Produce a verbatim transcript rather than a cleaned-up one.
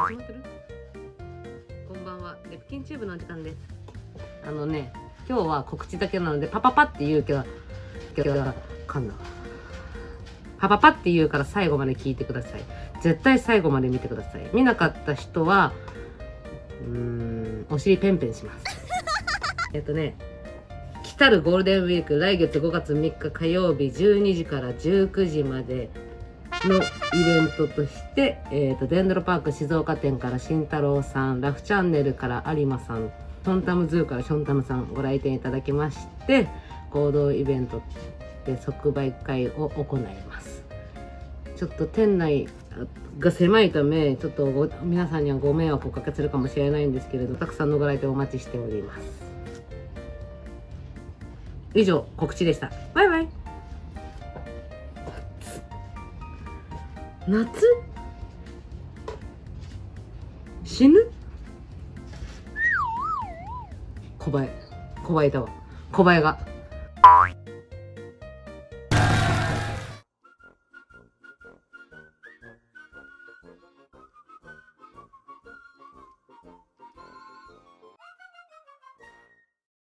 始まってる？こんばんは、レプキンチューブのお時間です。あのね、今日は告知だけなのでパパパって言うけど、今日はかんな。パパパって言うから最後まで聞いてください。絶対最後まで見てください。見なかった人は、うーん、お尻ペンペンします。えっとね、来たるゴールデンウィーク、来月ごがつみっか火曜日じゅうにじからじゅうくじまでのイベントとして、えっと、デンドロパーク静岡店から慎太郎さん、ラフチャンネルから有馬さん、ションタムズーからションタムさんご来店いただきまして、合同イベントで即売会を行います。ちょっと店内が狭いため、ちょっとご皆さんにはご迷惑をおかけするかもしれないんですけれど、たくさんのご来店お待ちしております。以上、告知でした。バイバイ。夏？死ぬ？小林。小林いたわ。小林が。